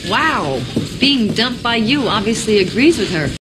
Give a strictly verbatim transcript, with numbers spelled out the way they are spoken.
Wow. Being dumped by you obviously agrees with her.